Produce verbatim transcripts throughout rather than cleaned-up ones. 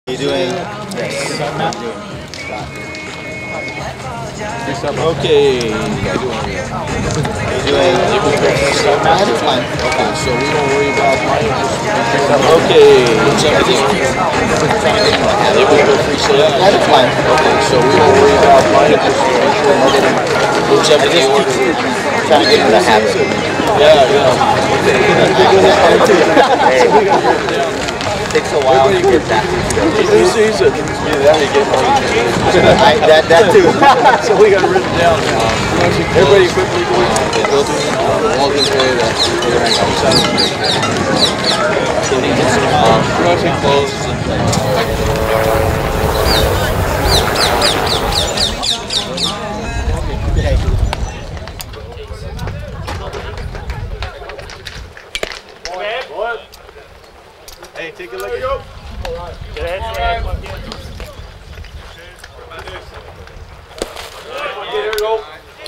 You doing? Yes. Okay. You doing? That's fine. Okay, so we don't worry about money. Okay. That's fine. Okay, so we don't worry about money. Whichever they order. Trying to get in the habit. Yeah, yeah. Takes a while to get that. This season, yeah, you get I, that, that too. So we got it written down. Everybody quickly going. The building, Walden's way, that's production closed. Hey, take a look at it. Get ahead, Here we go.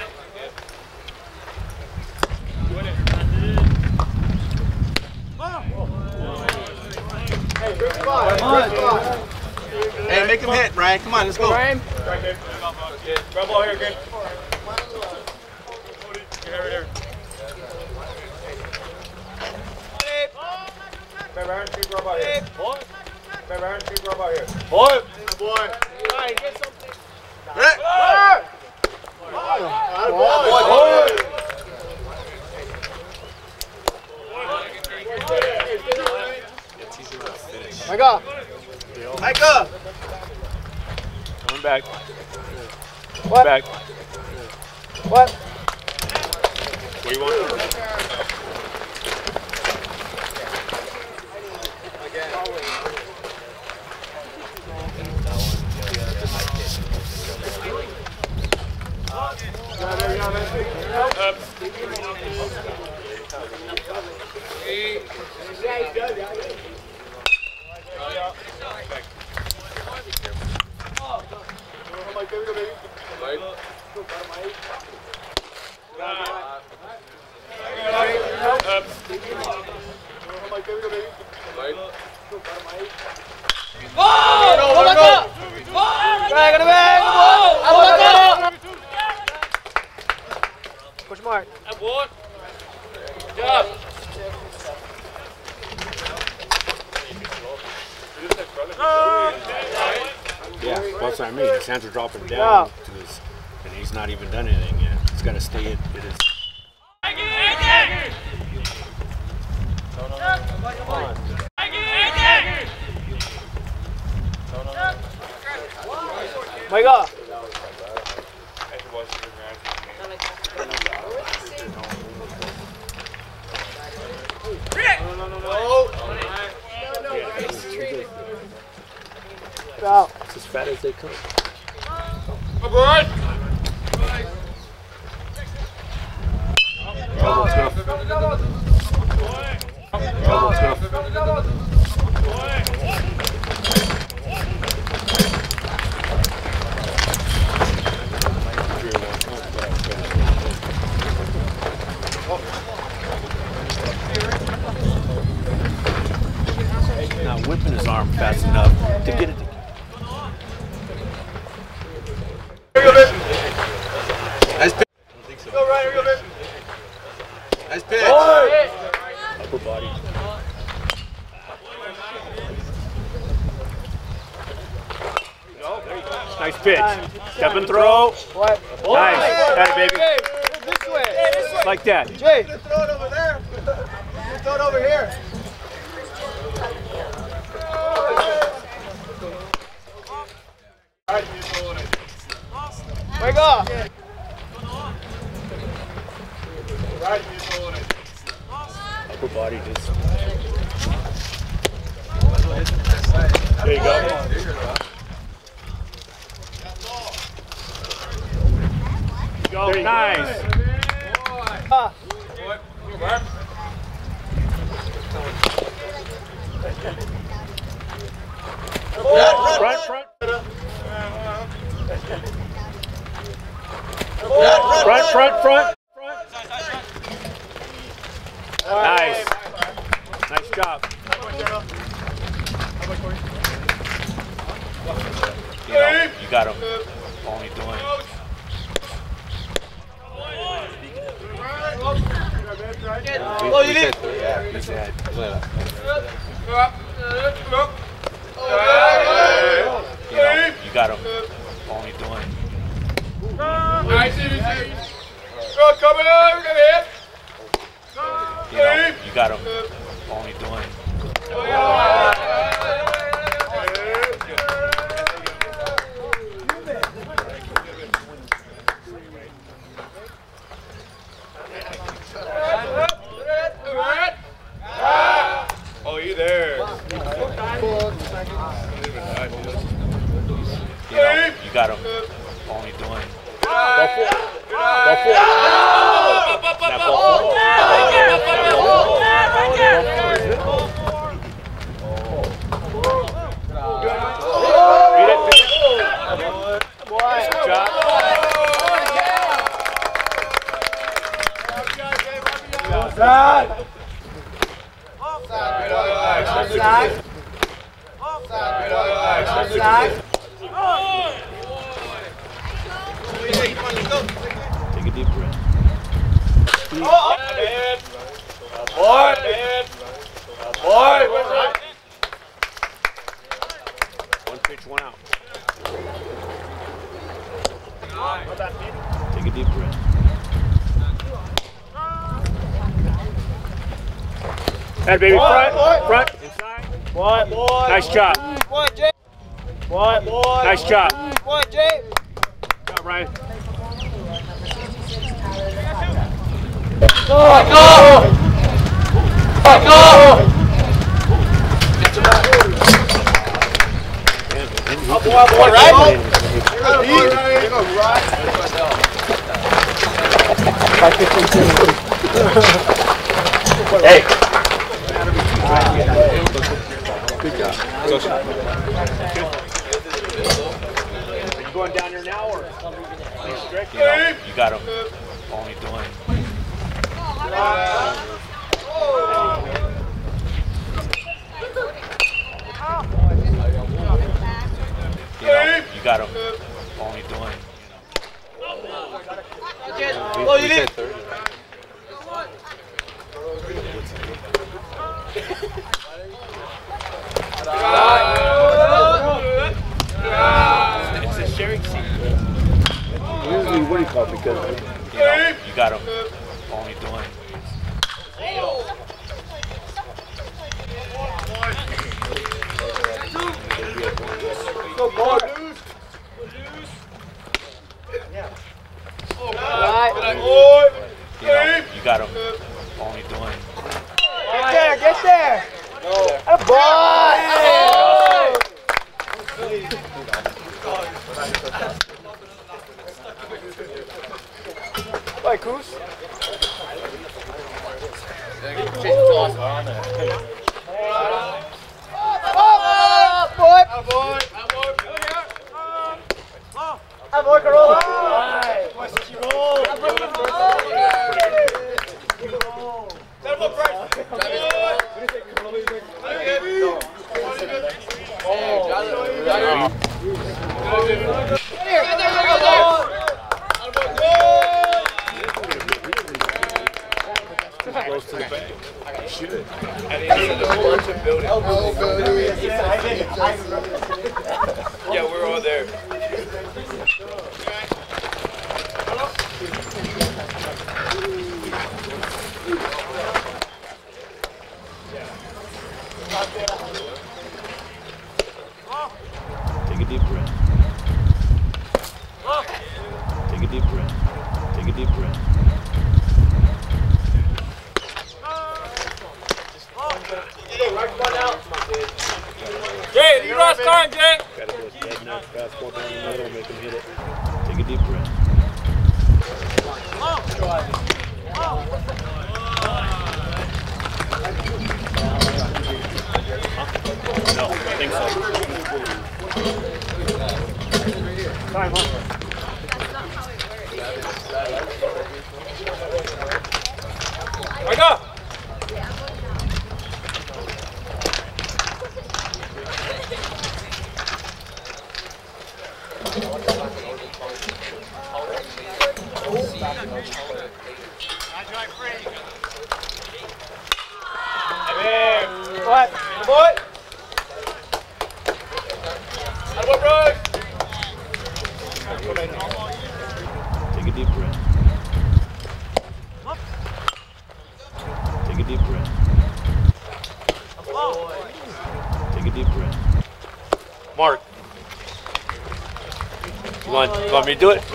Hey, bring him on. Hey, make him hit, Ryan. Come on, let's go. Ryan. Grab ball here, again. Get over there. Grab Aaron, shoot grab out here. Boy. Grab Aaron, shoot grab out here. Boy. Boy. Ryan, get something. Hey. Boy. Boy. Boy. Micah. Micah. Coming back. What? Back. What? What do you want? Push Mark. Good job. Yeah, well, that's what I mean. His hands are dropping down, to his, and he's not even done anything yet. He's got to stay at his. My God. Out. It's as fat as they come. Aboard! Trouble tough. Trouble tough. Not whipping his arm fast enough to get it. Nice pitch. Go right, go right. Nice pitch. Upper body. Nice pitch. Step and throw. What? Nice. Got it, baby. This way. Hey, this way. Like that. Jay, you throw it over there. You throw it over here. Wake up. Upper body just. There you go. Go. There, nice. Ah. Front, front. Front, front, front. Nice. Nice job. You know, you got him only doing. Oh, you did? Yeah, he said. You know, you got him only doing. Nice, easy. Good, coming in, get hit. You know, you got him only doing. Oh, you there? You know, you got him only doing. Ball four. Ball four. That ball four. Read it. Good job. Offside. Offside. Offside. Take a deep breath. Oh, man. Boy, man. Boy, One pitch, one out. Take a deep breath. Head, baby, front, front, inside. What? Boy. Nice job. What, Jay? What? Boy. Nice job. What, Jay? Good job, Ryan. Go! Go! Go! Up, boy, boy, right? Hey. Good job. Are you going down there now or? You know, you got him only doing. You know, you got him only doing. Oh, you did? It's a sharing seat. Usually, what do you call it? Because You know, you got him only doing. Go, boy. Right. You know, you got him only doing. Get there, get there. A boy. Bye, Coos. A boy, Carola. Close to the bank. Shoot it. And he needed a bunch of buildings. Yeah, we're all there. Take a deep breath. Take a deep breath. Take a deep breath. Jay, you lost time, Jay. Gotta go dead nuts, fastball down the middle, make him hit it. Take a deep breath. No, I think so. Time, huh? I go. What? Boy. What, bro? Take a deep breath. Take a deep breath. Take a deep breath. Mark. You want, you want me to do it?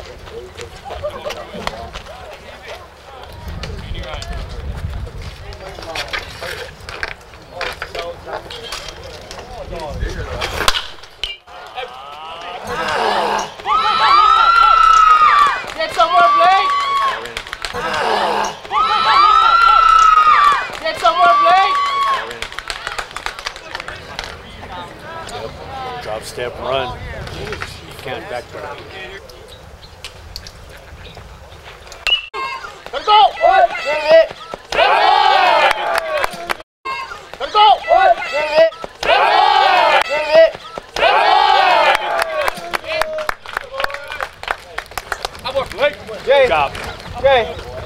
Get somewhere, Blake! Get somewhere, Blake! Drop, step, run. You can't back track. Let's go! What? Get it! Let's go! What? Get it! Get it! Jay. Drop. Jay.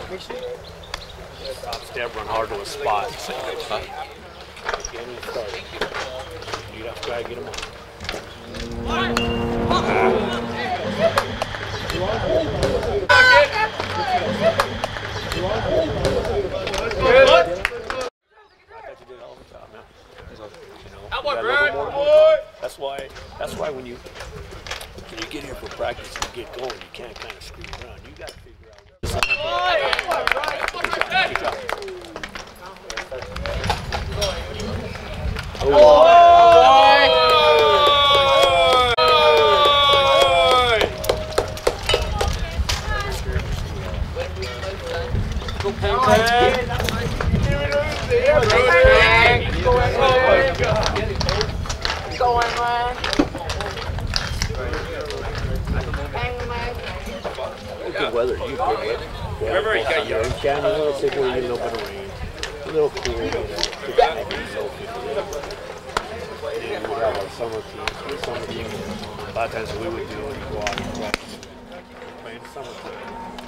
Drop, step, run hard to a spot. Get him started. You have to try to get him on. That's why. That's why when you when you get here for practice and you get going, you can't kind of screw around. You got to figure out. Oh! Going, man. Good weather. You good weather. Remember, you got your can. You want to take where you know better rain. A little cool. You know, then we would have our summer teams. Summer teams. A lot of times we would do it. Go out and practice. Playing summer teams.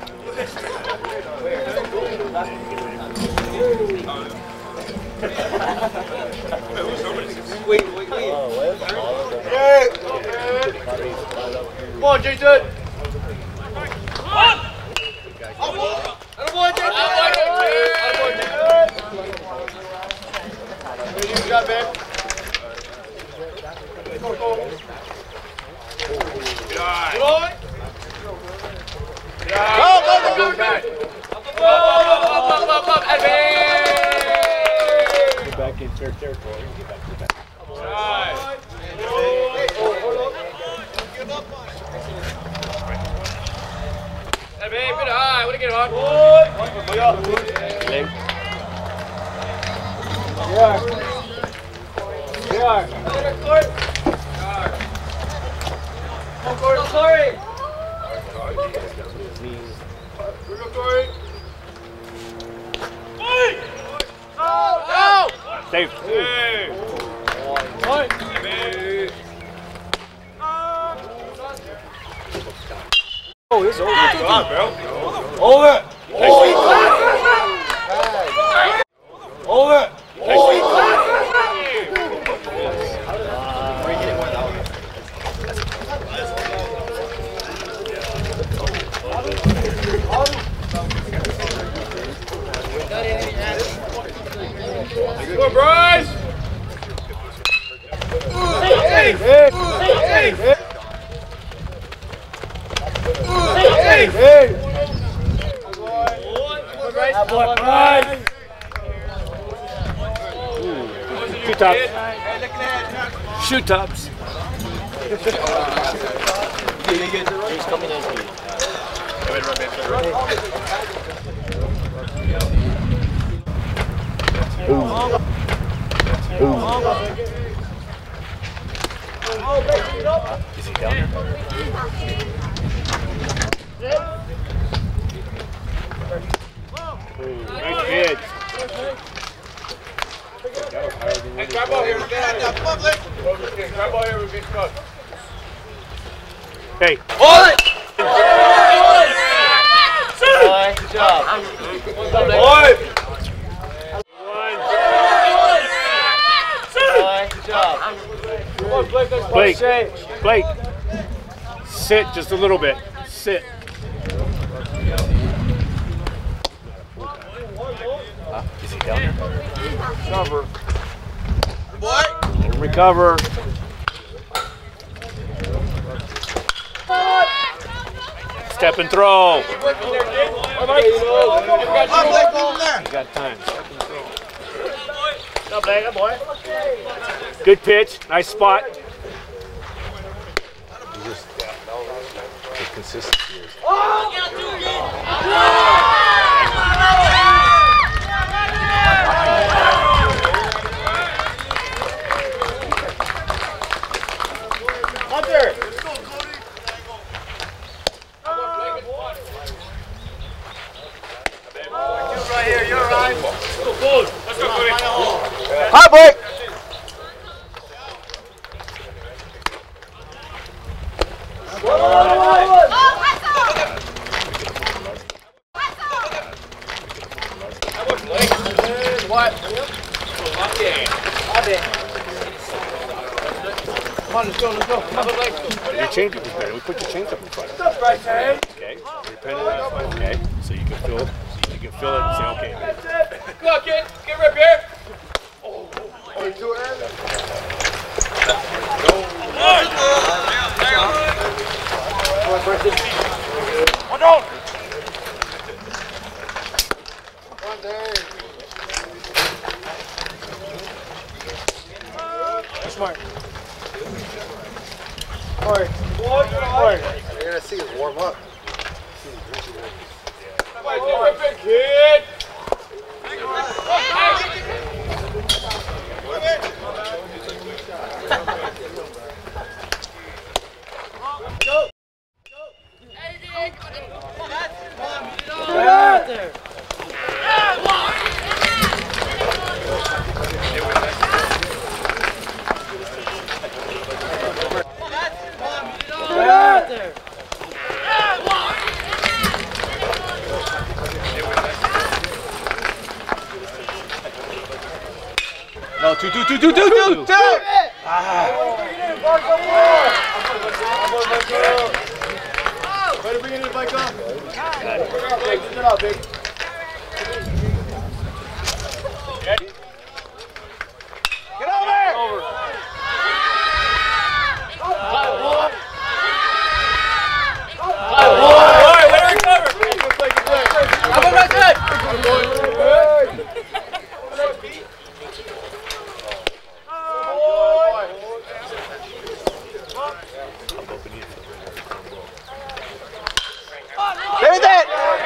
Wait, wait, wait. Yeah. Come on, Jason. Good job, man. Go, go. Good eye. Go, go, go, go, go. Up, up, up, up, advance. Get back in third territory. Get back to the back. Right. Hey, babe, bit high. What do you get on? Leg. Yeah. Yeah. Come on, Corey. Corey. Knees. Here we go, Corey. Oh, no! Safe. Hey. One. Hey. Oh, this is over. Come on, bro. Over. Over. Over. Go, Bryce! Hey! Hey! Hey! Hey! Hey! Hey! Bryce! Shoot tops. Shoot tops. He's coming in. Is he down there? Nice hit. Hey, grab ball here. Get out there. Public. Grab ball here with Big Coach. Hey. What? Good job. Boy. Good job. Blake, Blake, sit just a little bit. Sit. Huh? Is he down there? Cover. Boy. Recover. Step and throw. You got time. Good boy. Good pitch. Nice spot. Just the consistency is. Hunter. Right here, you're right. Let's go, Let's go, Cody. Hi, Blake. What? Come on, let's go, let's go. Come on, Blake. Your changeup is better. We put your changeup in front. Okay. Okay. Okay. So you can feel it. You can feel it and say, okay. Come on, kid. Get right here. Oh, too early. One on. One day. Smart. Boy, boy, boy. You're gonna see us warm up. Come on, get right there, kid. No, two, two, two, two, two, two, two. Ready to bring it in, Mike up. Get it out, baby. Get over! Over. There's it!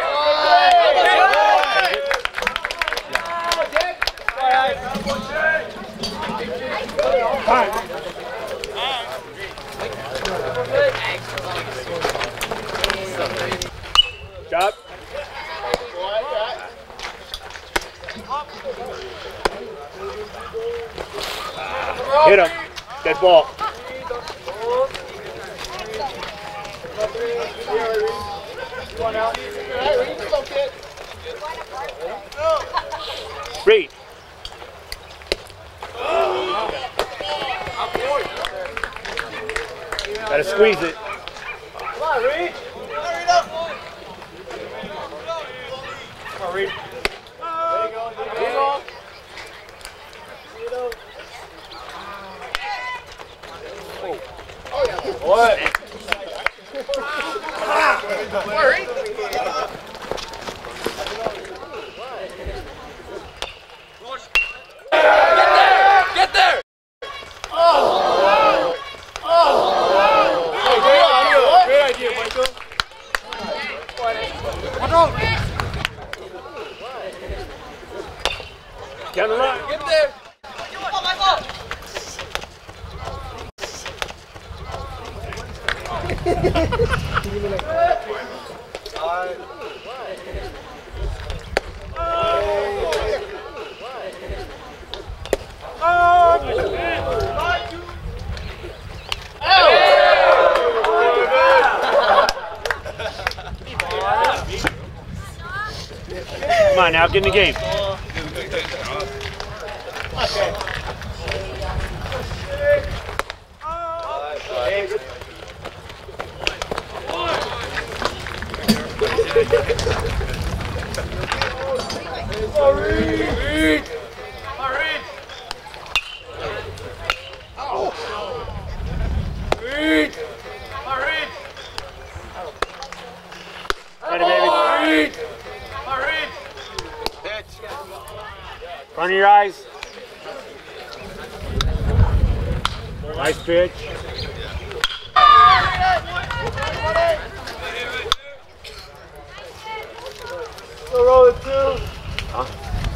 Job. Hit him. Dead ball. Reed. Gotta squeeze it. Come on, Reed. Hurry up. Come on, Reed. There you go. There you go. What? Worry. Get there! Get there! Oh! Oh! Great idea, great idea, Michael. One out. Down the line. Get there! Oh, Michael! on now, get in the game. Front of your eyes. Nice pitch. Go roll it two. Huh?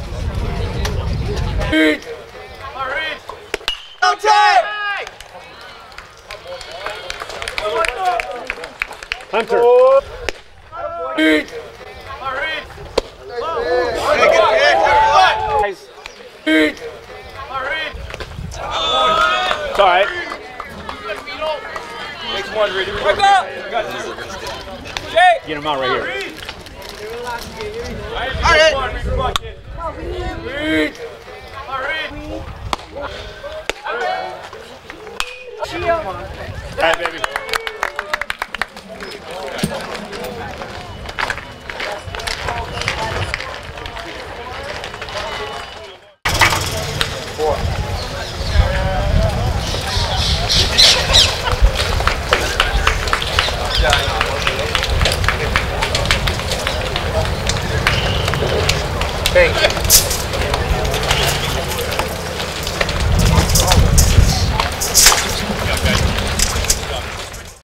Hunter. Nice. It's all right. Next one, ready? Get him out right here. All right. All right, baby.